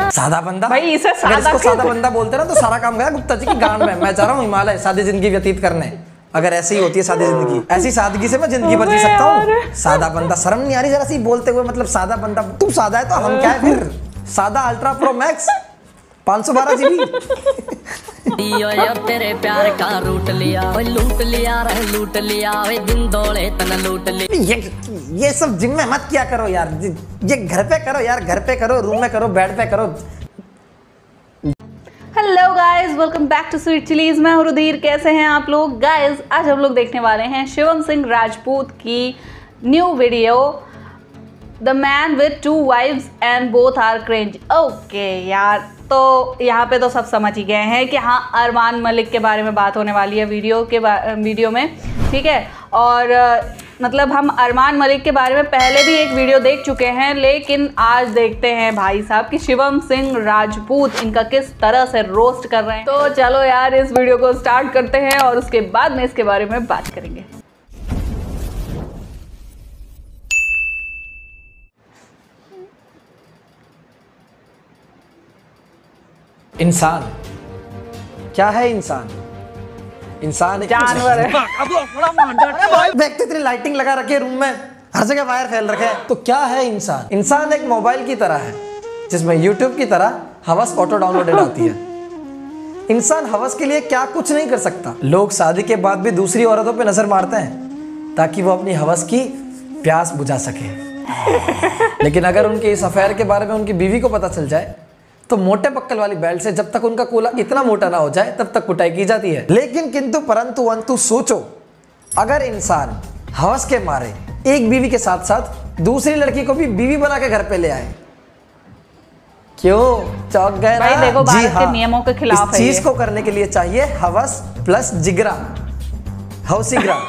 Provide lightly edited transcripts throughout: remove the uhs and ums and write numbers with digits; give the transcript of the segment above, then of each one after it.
सादा बंदा भाई, इसे अगर सादा इसको क्यों? सादा बंदा बोलते ना तो सारा काम गया गुप्ता जी की गांड में। मैं जा रहा हूँ हिमालय सादी जिंदगी व्यतीत करने। अगर ऐसी ही होती है सादी जिंदगी, ऐसी सादगी से मैं जिंदगी बच सकता हूँ। सादा बंदा, शर्म नहीं आ रही जरा सी बोलते हुए? मतलब सादा बंदा, तुम सादा है तो हम क्या है फिर? सादा अल्ट्रा प्रो मैक्स 512 GB। तेरे प्यार का रूट लिया, लूट लिया रे लूट लिया, दिन दौड़े तना लूट लिया। ये सब जिम में मत किया करो यार, ये घर पे करो यार, घर पे करो, रूम में करो, बेड पे करो। Hello guys, welcome back to sweet chillies. मैं हूं रुधिर। कैसे हैं आप लोग गाइस? आज हम लोग देखने वाले हैं शिवम सिंह राजपूत की new video, the man with 2 wives and both are cringe. Okay यार, तो यहाँ पे तो सब समझ ही गए हैं कि हाँ, अरमान मलिक के बारे में बात होने वाली है वीडियो में, ठीक है। और मतलब हम अरमान मलिक के बारे में पहले भी एक वीडियो देख चुके हैं, लेकिन आज देखते हैं भाई साहब कि शिवम सिंह राजपूत इनका किस तरह से रोस्ट कर रहे हैं। तो चलो यार, इस वीडियो को स्टार्ट करते हैं और उसके बाद में इसके बारे में बात करेंगे। इंसान क्या है? इंसान जानवर है। व्यक्ति इतनी लाइटिंग लगा रखी है रूम में, हर जगह वायर फैल रखे हैं, तो क्या है इंसान? इंसान एक मोबाइल की तरह है जिसमें यूट्यूब की तरह हवस ऑटो डाउनलोडेड होती है। इंसान हवस के लिए क्या कुछ नहीं कर सकता। लोग शादी के बाद भी दूसरी औरतों पे नजर मारते हैं ताकि वो अपनी हवस की प्यास बुझा सके। लेकिन अगर उनके इस अफेयर के बारे में उनकी बीवी को पता चल जाए तो मोटे पक्कल वाली बेल्ट से जब तक उनका कोला इतना मोटा ना हो जाए तब तक कुटाई की जाती है। लेकिन किंतु परंतु अंतु सोचो, अगर इंसान हवस के मारे एक बीवी के साथ साथ दूसरी लड़की को भी बीवी बना के घर पे ले आए, क्यों चौंक गए भाई ना? देखो, जी भारत के हाँ, नियमों के खिलाफ इस है चीज ये। को करने के लिए चाहिए हवस प्लस जिगरा, हौसीग्रा।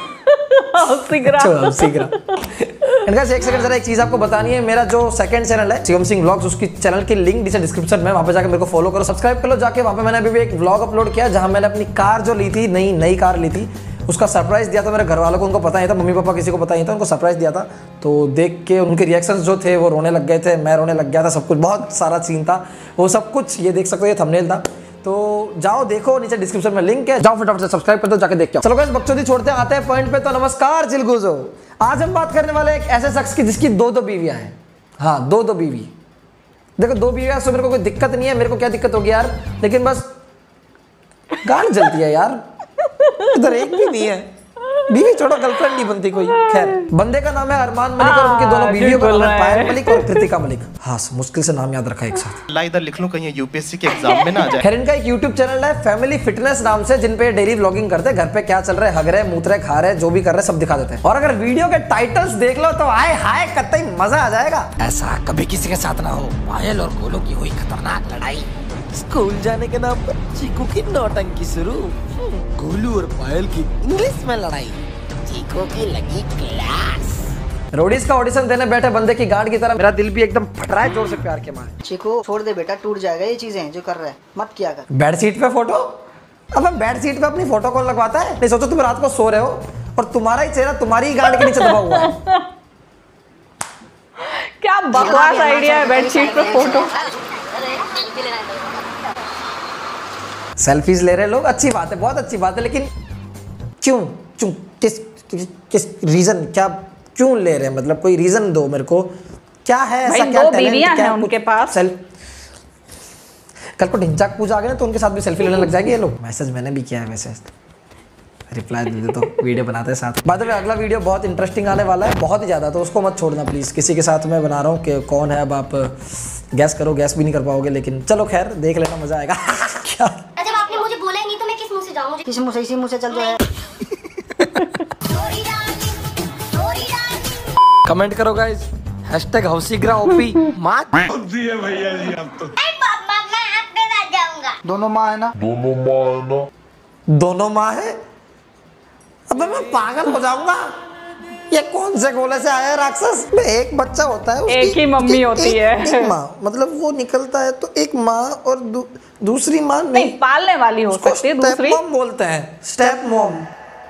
इनका एक सेकंड जरा एक चीज आपको बतानी है। मेरा जो सेकंड चैनल है शिवम सिंह व्लॉग्स, उसकी चैनल की लिंक नीचे डिस्क्रिप्शन में, वहां पे जाकर मेरे को फॉलो करो, सब्सक्राइब कर लो जाके। वहां पे मैंने अभी भी एक व्लॉग अपलोड किया जहां मैंने अपनी कार जो ली थी, नई कार ली थी, उसका सरप्राइज दिया था मेरे घर वालों को। उनको पता नहीं था, मम्मी पापा किसी को पता नहीं था, उनको सरप्राइज दिया था। तो देख के उनके रिएक्शंस जो थे वो रोने लग गए थे, मैं रोने लग गया था, सब कुछ बहुत सारा सीन था वो सब कुछ। ये देख सकते हो, ये थंबनेल था। तो जाओ देखो, नीचे डिस्क्रिप्शन में लिंक है, जाओ फटाफट से सब्सक्राइब कर दो, जाके देख के आओ। चलो गाइस, बकचोदी छोड़ते हैं, आते हैं पॉइंट पे। तो नमस्कार चिलगुजो, आज हम बात करने वाले एक ऐसे शख्स की जिसकी 2 बीवियां हैं। हाँ, 2 बीवी। देखो 2 बीवियां से मेरे को कोई दिक्कत नहीं है। मेरे को क्या दिक्कत होगी यार, लेकिन बस गांड जलती है यार। इधर एक भी नहीं है, बीवी छोड़ो, गर्लफ्रेंड नहीं बनती कोई। खैर, बंदे का नाम है अरमान मलिक और उनकी दोनों बीवियों का नाम है पायल मलिक और कृतिका मलिक। हाँ, मुश्किल से नाम याद रखा एक साथ। ला इधर लिख लूं कहीं यूपीएससी के एग्जाम में ना आ जाए। खैर, इनका एक यूट्यूब चैनल है फैमिली फिटनेस नाम से, जिन पे डेली व्लॉगिंग करते हैं, घर पे क्या चल रहा है, हग रहे, मूत रहे, खा रहे, जो भी कर रहे सब दिखा देते हैं। और अगर वीडियो के टाइटल्स देख लो तो आए हाय कतई मजा आ जाएगा। ऐसा कभी किसी के साथ ना हो, पायल और गोलू की हुई खतरनाक लड़ाई, स्कूल जाने के नाम पर चीकू की नौटंकी शुरू, गोलू और पायल की इंग्लिश में लड़ाई, चीकू की लगी क्लास। रोडीज का ऑडिशन देने बैठे बंदे की गांड की तरह मेरा दिल भी एकदम फट रहा है जोर से प्यार के मारे। चीकू छोड़ दे बेटा, टूट जाएगा ये चीजें जो कर रहा है, मत किया कर। बेड सीट पे फोटो? अब बेड सीट पे अपनी फोटो कौन लगवाता है? नहीं, सोचो तुम रात को सो रहे हो और तुम्हारा ही चेहरा तुम्हारी ही गांड के नीचे दबा हुआ है। क्या बकवास आइडिया है बेडशीट पे फोटो। सेल्फीज ले रहे लोग, अच्छी बात है, बहुत अच्छी बात है, लेकिन क्यों क्यों किस रीजन, क्या क्यों ले रहे हैं? मतलब कोई रीजन दो मेरे को, क्या है ऐसा? क्या 2 बीवियां हैं उनके पास। कल को ढिंचाक पूजा आ गए तो उनके साथ भी सेल्फी लेने लग जाएंगे ये लोग। मैसेज मैंने भी किया है, वैसे रिप्लाई दे दे तो वीडियो बनाते हैं साथ। बाद में अगला वीडियो बहुत इंटरेस्टिंग आने वाला है, बहुत ही ज़्यादा, तो उसको मत छोड़ना प्लीज़। किसी के साथ मैं बना रहा हूँ कि कौन है, अब आप गैस करो, गैस भी नहीं कर पाओगे, लेकिन चलो खैर देख लेना, मजा आएगा। क्या जब आपने मुझे बोला ही नहीं तो मैं किस मुंह से जाऊं? किस मुंह से? इसी मुंह से चल जो है। कमेंट करो गाइस, हैशटैग हौसीग्रा ओपी माँ भैया जी आप तो। पापा मैं आपके साथ जाऊंगा। दोनों माँ है ना? दोनों माँ है? अबे मैं पागल हो जाऊंगा। ये कौन से गोले से आया राक्षस? एक बच्चा होता है, एक ही मम्मी होती है। एक माँ, मतलब वो निकलता है तो एक माँ और दूसरी माँ नहीं, पालने वाली हो सकती है दूसरी। स्टेप मॉम बोलते हैं, स्टेप मॉम।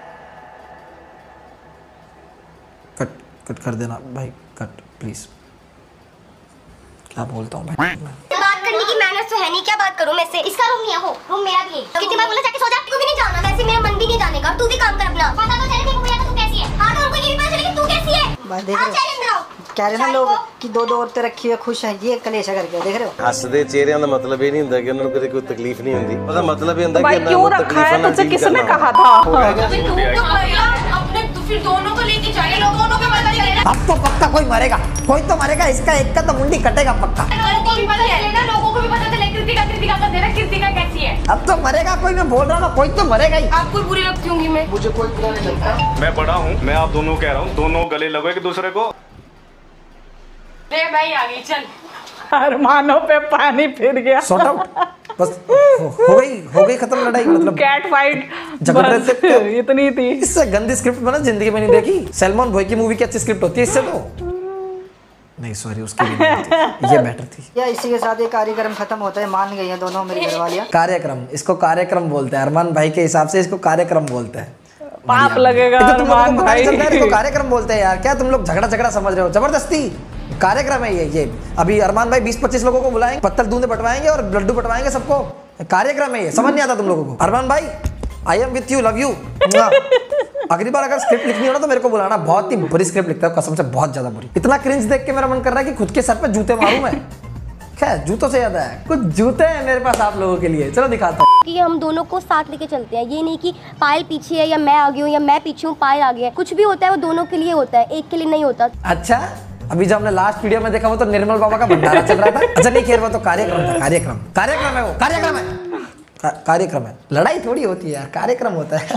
कट कर देना भाई, कट प्लीज। क्या बोलता हूँ भाई? बात करने की नहीं क्या बात करूं मैं इससे? इसका रूम नहीं है वो, रूम मेरा भी है। कितनी बार बोला जाके सो जा, तू भी नहीं जाना, वैसे मेरा मन भी नहीं जाने का, तू भी काम कर अपना। पता तो चले देखो भैया तू कैसी है। हां तो उनको ये भी पता चले कि तू कैसी है। बस देख रहे हो कह रहे ना लोग कि दो औरतें रखी हुई खुश हैं, ये कलेशा करके देख रहे हो। हसदे चेहरिਆਂ ਦਾ मतलब ਇਹ ਨਹੀਂ ਹੁੰਦਾ ਕਿ ਉਹਨਾਂ ਨੂੰ ਕੋਈ ਤਕਲੀਫ ਨਹੀਂ ਹੁੰਦੀ, ਉਹਦਾ मतलब ਇਹ ਹੁੰਦਾ कि भाई क्यों रखा है तुझसे, किसने कहा था? अपने फिर दोनों को लेके जाइए, दोनों को पता चलेगा। अब तो पक्का कोई मरेगा, कोई तो मरेगा, इसका एक का तो मुंडी कटेगा पक्का। लोगों को भी पता चलेगा, लोगों को भी पता चलेगा कृतिका का दे रहा, कृतिका कैसी है। अब तो मरेगा कोई, मैं बोल रहा हूँ ना, कोई तो मरेगा ही। आपको बुरी लगती होंगी मैं। मुझे कोई बुरा नहीं लगता। मैं बड़ा हूँ, मैं आप दोनों कह रहा हूँ, दोनों गले लगो एक दूसरे को। भाई आ गई चल। अरमानों पे पानी फिर गया। सॉर्ट आउट बस हो गई खत्म लड़ाई। मतलब कैट फाइट झगड़ रहे थे तो इतनी थी। इससे गंदी स्क्रिप्ट मैंने जिंदगी में नहीं देखी। सलमान भाई की मूवी की अच्छी स्क्रिप्ट होती है इससे तो नहीं, सॉरी उसकी भी नहीं थी, ये बेटर थी। या इसी के साथ ये कार्यक्रम खत्म होता है, मान गई हैं दोनों मेरी घरवालियां। कार्यक्रम, इसको कार्यक्रम बोलते हैं अरमान भाई के हिसाब से, इसको कार्यक्रम बोलते हैं। पाप लगेगा अरमान भाई। इसको कार्यक्रम बोलते हैं यार, क्या तुम लोग झगड़ा समझ रहे हो? जबरदस्ती कार्यक्रम है ये। अभी अरमान भाई 20-25 लोगों को बुलाएंगे, पत्तल दूध बंटवाएंगे और लड्डू बंटवाएंगे सबको। कार्यक्रम है ये, समझ नहीं आता तुम लोगों को। अरमान भाई I am with you, love you. अगली बार अगर स्क्रिप्ट लिखनी हो ना तो मेरे को बुलाना, बहुत ही बुरी स्क्रिप्ट लिखता है कसम से, बहुत ज्यादा बुरी। इतना क्रिंज देख के मेरा मन कर रहा है कि खुद के सर पे जूते मारूं मैं। खैर जूतों से ज्यादा है, कुछ जूते हैं मेरे पास आप लोगों के लिए, चलो दिखाता हूँ। कि हम दोनों को साथ लेके चलते हैं, ये नहीं कि पायल पीछे है या मैं आगे हूँ या मैं पीछे हूँ पायल आगे है। कुछ भी होता है वो दोनों के लिए होता है, एक के लिए नहीं होता। अच्छा, अभी जब हमने लास्ट वीडियो में देखा वो तो निर्मल बाबा का भंडारा चल रहा था। अच्छा नहीं खैर वो तो कार्यक्रम था, कार्यक्रम है वो, कार्यक्रम है। लड़ाई थोड़ी होती है यार, कार्यक्रम होता है।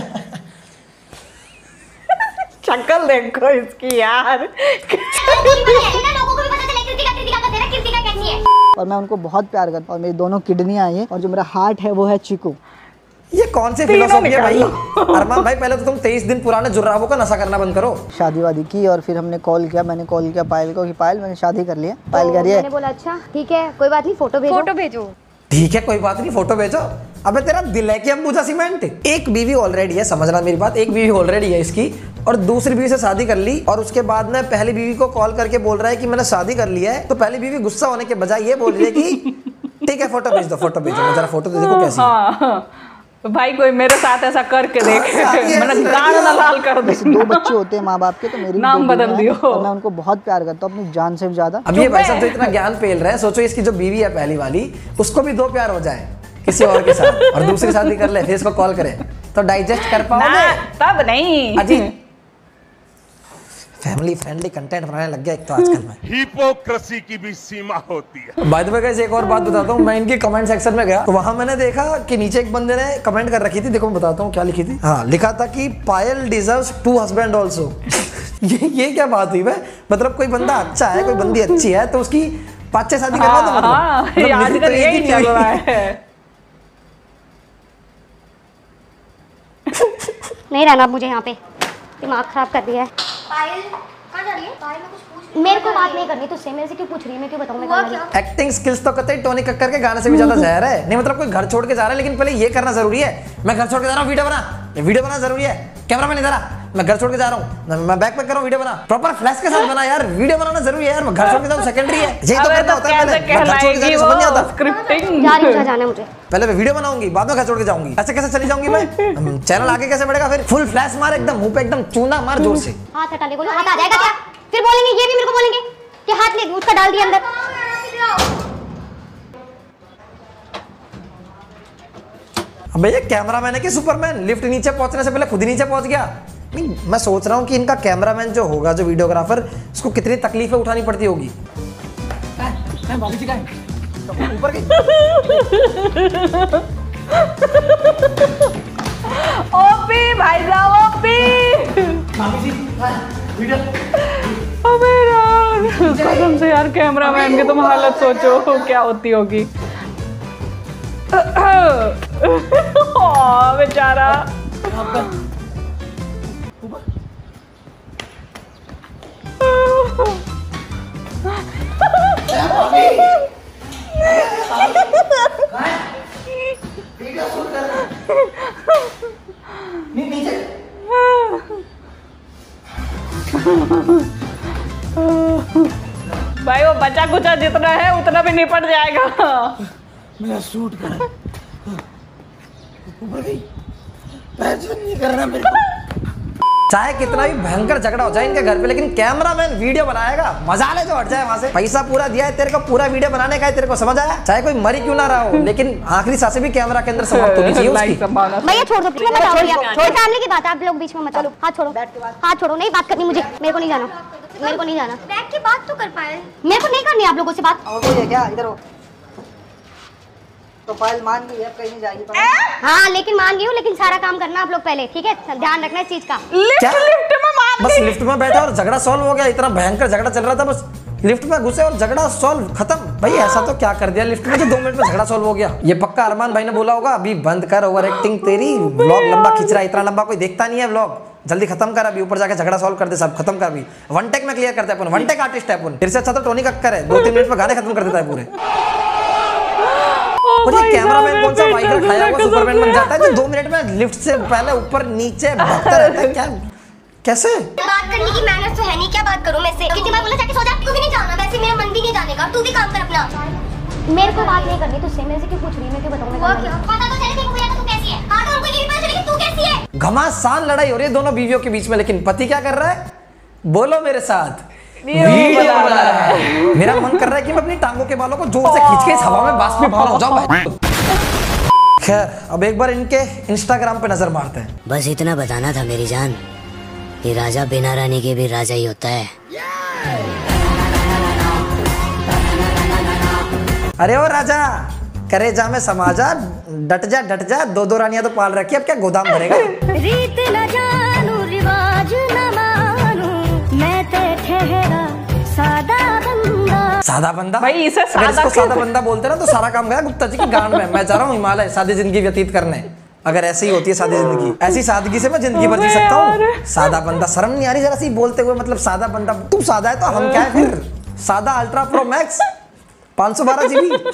शक्ल देखो इसकी यार। लोगों को भी पता चले कृतिका का दे रहा, कृतिका कैसी है। और मैं उनको बहुत प्यार करता हूँ, मेरी दोनों किडनियां हैं और जो मेरा हार्ट है वो है चीकू। ये कौन सी फिलोसॉफी है भाई? अरमान भाई पहले तो तुम 23 दिन पुराने जुर्राबों का नशा करना बंद करो। शादी वादी की और फिर हमने कॉल किया, मैंने कॉल किया पायल को कि पायल मैंने शादी कर लिया। पायल कह रही है, मैंने बोला अच्छा ठीक है कोई बात नहीं, फोटो भेजो। ठीक है कोई बात नहीं, फोटो भेजो। अबे तेरा दिल है कि अंबुजा सीमेंट? एक बीवी ऑलरेडी है, समझना मेरी बात, एक बीवी ऑलरेडी है इसकी और दूसरी बीवी से शादी कर ली और उसके बाद में पहली बीवी को कॉल करके बोल रहा है कि मैंने शादी कर लिया है। तो पहली बीवी गुस्सा होने के बजाय ये बोल रही है कि ठीक है फोटो भेज दो, जरा फोटो तो देखो कैसी है। तो भाई कोई मेरे साथ ऐसा करके देखे, मैंने गाना ना लाल कर दे। दो बच्चे होते हैं माँ बाप के, तो मेरी नाम बदल दियो। और मैं उनको बहुत प्यार करता हूँ अपनी जान से भी ज्यादा। अब ये भाई साहब जो इतना ज्ञान पेल रहे हैं, सोचो इसकी जो बीवी है पहली वाली, उसको भी दो प्यार हो जाए किसी और के साथ और दूसरी शादी कर ले, फिर इसको कॉल करे तो डाइजेस्ट कर पाओगे? तब नहीं। अजी फैमिली फ्रेंडली कंटेंट बनाने लग गया एक तो आजकल में। हिपोक्रेसी की भी सीमा होती है। बाय द वे गाइस एक और बात बताता हूँ, मैं इनकी कमेंट सेक्शन में गया तो वहां मैंने देखा कि नीचे एक बंदे ने कमेंट कर रखी थी, देखो मैं बताता हूँ क्या लिखी थी। हाँ लिखा था कि पायल डिजर्व्स 2 हस्बैंड आल्सो। ये क्या बात हुई भाई? मतलब कोई बंदा अच्छा है, कोई बंदी अच्छी है तो उसकी 5-6 शादी करवा दो। मतलब आजकल यही चल रहा है। नहीं रहना मुझे यहाँ पे, दिमाग खराब कर दिया है। पायल कहाँ जा रही है? पायल में कुछ पूछ। मेरे को बात नहीं करनी तुझसे, मेरे से क्यों पूछ रही है, मैं क्यों बताऊँ मैं कहाँ गई? एक्टिंग स्किल्स तो कतई टोनी कक्कर के गाने से भी ज्यादा जहर है। नहीं मतलब कोई घर छोड़ के जा रहा है लेकिन पहले ये करना जरूरी है, मैं घर छोड़ के जा रहा हूँ वीडियो बना जरूरी है। कैमरा मैन इधर आ, मैं घर छोड़ के जा रहा हूँ, मैं बैक पैक कर रहा हूँ, वीडियो बना प्रॉपर फ्लैश के साथ बना यार, वीडियो बनाना जरूरी है यार। मैं घर छोड़ के जाऊँ सेकेंडरी है, यही तो करना होता है। जाना है मुझे, पहले मैं वीडियो बनाऊंगी बाद में घर छोड़ के जाऊंगी, ऐसे कैसे चली जाऊंगी मैं? चैनल आगे कैसे बढ़ेगा? फिर फुल फ्लैश मार, एकदम मुंह पे एकदम चूना मार जोर से। हाथ हटा ले, बोलो हाथ आ जाएगा क्या? फिर बोलेंगे ये भी मेरे को बोलेंगे कि हाथ ले उसका डाल दिया अंदर। अबे ये कैमरामैन है कि सुपरमैन? लिफ्ट नीचे पहुंचने से पहले खुद ही नीचे पहुंच गया। नहीं मैं सोच रहा हूँ कि इनका कैमरामैन जो होगा, जो वीडियोग्राफर, उसको कितनी तकलीफें उठानी पड़ती होगी। भाभी जी का ऊपर गई। ओपी भाई साहब ओपी। भाभी जी वीडियो। अबे यार कसम से यार कैमरामैन की तुम हालत सोचो क्या होती होगी। बेचारा। भाई वो बचा कुचा जितना है उतना भी निपट जाएगा। मेरा सूट कर ऊपर गई, पैसे नहीं करना मेरे को। चाहे कितना भी भयंकर झगड़ा हो जाए इनके घर पे, लेकिन कैमरामैन वीडियो बनाएगा, मजा ले जो हट जाए वहां से। पैसा पूरा दिया है तेरे को, पूरा वीडियो बनाने का है तेरे को, समझ आया? चाहे कोई मरी क्यों ना रहा हो, लेकिन आखिरी सांसें भी कैमरा के अंदर समाप्त होनी चाहिए उसकी। भैया छोड़ दो, फैमिली की बात है, आप लोग बीच में मत चलो। हाथ छोड़ो, हाथ छोड़ो, नहीं बात करनी मुझे, मेरे को नहीं जाना, मेरे को नहीं जाना। बैठ के बात तो कर पाए। मेरे को नहीं करनी आप लोगों से बात। क्या इधर हो? तो पायल मान गई है, कहीं नहीं जाएगी। हाँ लेकिन मान गई हूँ, लेकिन सारा काम करना आप लोग पहले, ठीक है? ध्यान रखना इस चीज का। लिफ्ट में मान बस लिफ्ट में बैठा और झगड़ा सॉल्व हो गया। इतना भयंकर झगड़ा चल रहा था, बस लिफ्ट में घुसे और झगड़ा सॉल्व, खत्म। भाई ऐसा तो क्या कर दिया लिफ्ट में, तो 2 मिनट में झगड़ा सॉल्व हो गया। ये पक्का अरमान भाई ने बोला होगा, अभी बंद कर ओवर एक्टिंग तेरी, व्लॉग लंबा खींच रहा है, इतना लंबा कोई देखता नहीं है व्लॉग, जल्दी खत्म कर, अभी ऊपर जाके झगड़ा सॉल्व कर दे, सब खत्म कर। अभी 1 टेक में क्लियर करते हैं अपन, 1 टेक आर्टिस्ट है अपन। फिर से अच्छा तो टोनी कक्कर है, 2-3 मिनट में गाने खत्म कर देता है पूरे। और ये कैमरामैन कौन सा वाइगर खाया हुआ सुपरमैन बन जाता है जो 2 मिनट में लिफ्ट से पहले ऊपर नीचे भागता रहता है? क्या कैसे? बात करने की मैनर्स तो है नहीं, क्या बात करूं मैं से? कितनी बार बोला जाके सो जा, तू भी नहीं जाना, वैसे मेरा मन भी नहीं जाने का, तू भी काम कर अपना। मेरे को बात नहीं करनी तुझसे, मेरे से क्यों पूछ रही है? मैं क्यों बताऊंगा? पता तो चले तेरे को भैया तू कैसी है। हाँ तो उनको ये भी पता चले कि तू कैसी है। घमासान लड़ाई हो रही है दोनों बीवियों के बीच में, लेकिन पति क्या कर रहा है? बोलो मेरे साथ, वीडियो बना रहा है। मेरा मन कर रहा है कि मैं अपनी टांगों के बालों को जोर से खींच के इस हवा में बाष्पीभवन हो जाऊं भाई। खैर अब एक बार इनके इंस्टाग्राम पे नजर मारते हैं। बस इतना बताना था मेरी जान, ये राजा बिना रानी के भी राजा ही होता है। अरे ओ राजा, करे जा में समाजा, डट जा, 2-2 रानियां तो पाल रखी, अब क्या गोदाम भरेगा? रीत न जानू, रिवाज न मानू, मैं ते ठहरा सादा बंदा। सादा बंदा भाई, इसे अगर इसको सादा बंदा बोलते ना तो सारा काम गया गुप्ता जी की गांड में। मैं जा रहा हूँ हिमालय सादी जिंदगी व्यतीत करने। अगर ऐसी ही होती है सादी जिंदगी, ऐसी सादगी से मैं जिंदगी भर जी सकता हूँ। सादा बंदा, शर्म नहीं आ रही जरा सी बोलते हुए? मतलब सादा बंदा, तू सादा है तो हम क्या है फिर? सादा अल्ट्रा प्रो मैक्स 512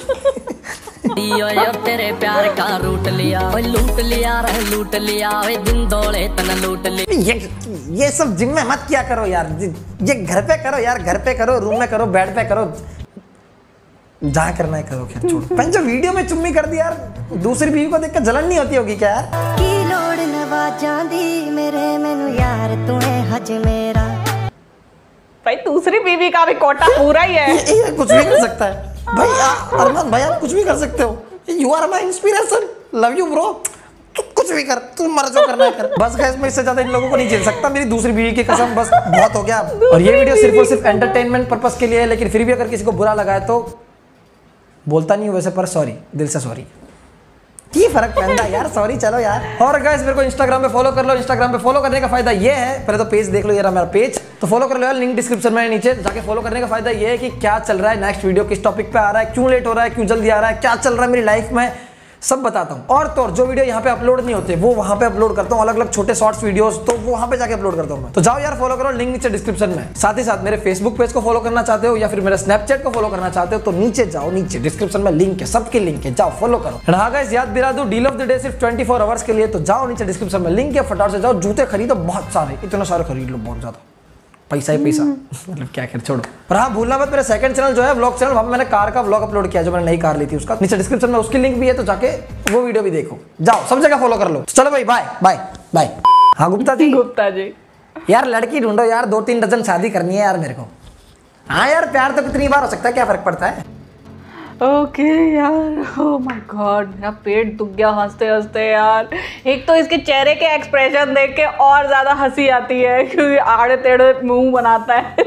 GB। तेरे प्यार का रूट लिया, लूट लिया रे लूट लिया, दिन दौड़े तना लूट लिया। ये सब जिम में मत किया करो यार, ये घर पे करो यार, घर पे करो, रूम में करो, बेड पे करो, जहाँ करना है करो। खैर छोड़ो। पहले जो वीडियो में चुम्मी कर दी यार, दूसरी बीवी को देख कर जलन नहीं होती होगी क्या यार? की लोड़ नवाजां दी मेरे मैनू यार, तू है हज मेरा। भाई दूसरी बीवी का भी कोटा पूरा ही है। ये कुछ भी कर सकता है भाई। अरमान भाई आप कुछ भी कर सकते हो, you are my inspiration, love you bro. कुछ भी कर, तू मर जो करना है कर। बस गैस मैं इससे ज्यादा इन लोगों को नहीं झेल सकता, मेरी दूसरी बीवी की कसम, बस बहुत हो गया। और ये वीडियो सिर्फ और सिर्फ एंटरटेनमेंट पर्पस के लिए है, लेकिन फिर भी अगर किसी को बुरा लगा है तो बोलता नहीं हूँ वैसे, पर सॉरी, दिल से सॉरी। की फर्क पड़ता है यार, सॉरी चलो यार। और गाइस मेरे को इंस्टाग्राम पे फॉलो कर लो। इंस्टाग्राम पे फॉलो करने का फायदा ये है, पहले तो पेज देख लो, ये रहा मेरा पेज, तो फॉलो कर लो यार, लिंक डिस्क्रिप्शन में नीचे जाके फॉलो करने का फायदा ये है कि क्या चल रहा है, नेक्स्ट वीडियो किस टॉपिक पे आ रहा है, क्यों लेट हो रहा है, क्यों जल्दी आ रहा है, क्या चल रहा है मेरी लाइफ में, सब बताता हूँ। और तो जो वीडियो यहाँ पे अपलोड नहीं होते वो वहाँ पे अपलोड करता हूँ, अलग अलग छोटे शॉर्ट्स वीडियोस, तो वो वहाँ पे जाके अपलोड करता हूँ मैं। तो जाओ यार फॉलो करो, लिंक नीचे डिस्क्रिप्शन में। साथ ही साथ मेरे फेसबुक पेज को फॉलो करना चाहते हो या फिर मेरे स्नैपचैट को फॉलो करना चाहते हो तो नीचे जाओ, नीचे डिस्क्रिप्शन में लिंक है, सबके लिंक है, जाओ फॉलो करो। हाँ गाइस याद दिला दूं, डील ऑफ द डे सिर्फ 24 आवर्स के लिए, तो जाओ नीचे डिस्क्रिप्शन में लिंक है, फटाफट से जाओ, जूते खरीदो बहुत सारे, इतने सारे खरीद लो, बहुत ज्यादा पैसा ही पैसा। मतलब क्या कर, छोड़ो। और हाँ भूलना मत, मेरा सेकंड चैनल जो है व्लॉग चैनल, वहाँ पे मैंने कार का व्लॉग अपलोड किया, जो मैंने नई कार ली थी उसका, नीचे डिस्क्रिप्शन में उसकी लिंक भी है, तो जाके वो वीडियो भी देखो। जाओ सब जगह फॉलो कर लो। चलो भाई बाय बाय बाय। हाँ गुप्ता जी, गुप्ता जी यार लड़की ढूंढो यार, 2-3 डजन शादी करनी है यार मेरे को। हाँ यार प्यार तो कितनी बार हो सकता है, क्या फर्क पड़ता है। ओके यार, ओह माय गॉड, मेरा पेट दुख गया हंसते हंसते यार। एक तो इसके चेहरे के एक्सप्रेशन देख के और ज्यादा हंसी आती है, क्योंकि आड़े टेढ़े मुंह बनाता है।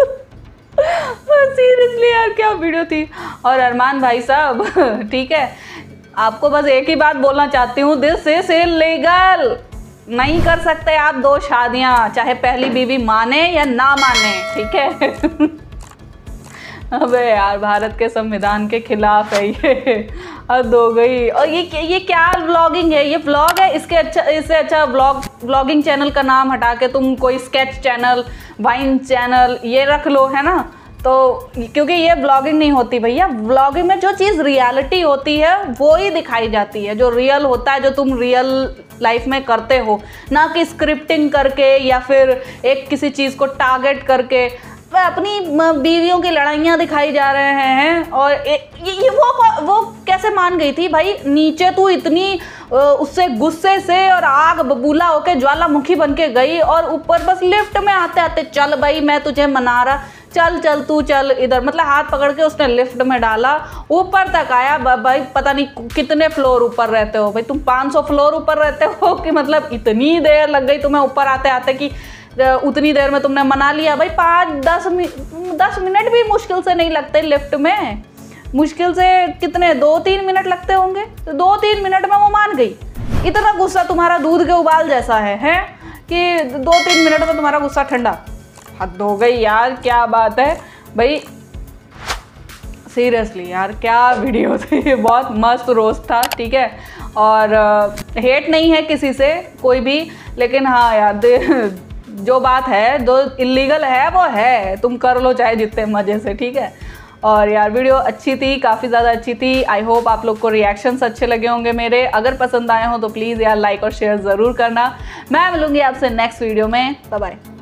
सीरियसली यार क्या वीडियो थी। और अरमान भाई साहब ठीक है, आपको बस एक ही बात बोलना चाहती हूँ, दिस इज इल्लीगल। नहीं कर सकते आप 2 शादियां, चाहे पहली बीवी माने या ना माने, ठीक है। अबे यार भारत के संविधान के खिलाफ है ये, हद हो गई। और ये क्या व्लॉगिंग है, ये व्लॉग है, इससे अच्छा व्लॉगिंग चैनल का नाम हटा के तुम कोई स्केच चैनल, वाइन चैनल ये रख लो, है ना। तो क्योंकि ये व्लॉगिंग नहीं होती भैया, व्लॉगिंग में जो चीज़ रियलिटी होती है वो ही दिखाई जाती है, जो रियल होता है, जो तुम रियल लाइफ में करते हो, ना कि स्क्रिप्टिंग करके या फिर एक किसी चीज़ को टारगेट करके। पे अपनी बीवियों की लड़ाइयाँ दिखाई जा रहे हैं। और ये वो कैसे मान गई थी भाई? नीचे तू इतनी उससे गुस्से से और आग बबूला होके ज्वालामुखी बन के गई, और ऊपर बस लिफ्ट में आते आते चल भाई मैं तुझे मना रहा, चल चल तू चल इधर, मतलब हाथ पकड़ के उसने लिफ्ट में डाला, ऊपर तक आया। भाई पता नहीं कितने फ्लोर ऊपर रहते हो भाई तुम, 500 फ्लोर ऊपर रहते हो कि मतलब इतनी देर लग गई तुम्हें ऊपर आते आते कि उतनी देर में तुमने मना लिया भाई। 5-10 मिनट भी मुश्किल से नहीं लगते लिफ्ट में, मुश्किल से कितने 2-3 मिनट लगते होंगे, तो 2-3 मिनट में वो मान गई। इतना गुस्सा तुम्हारा दूध के उबाल जैसा है कि 2-3 मिनट में तुम्हारा गुस्सा ठंडा। हद हो गई यार, क्या बात है भाई, सीरियसली यार क्या वीडियो थी, बहुत मस्त रोस्ट था, ठीक है। और हेट नहीं है किसी से कोई भी, लेकिन हाँ यार जो बात है, जो इलीगल है वो है, तुम कर लो चाहे जितने मज़े से, ठीक है। और यार वीडियो अच्छी थी, काफ़ी ज़्यादा अच्छी थी। आई होप आप लोग को रिएक्शंस अच्छे लगे होंगे मेरे। अगर पसंद आए हो तो प्लीज़ यार लाइक और शेयर ज़रूर करना। मैं मिलूंगी आपसे नेक्स्ट वीडियो में। Bye bye.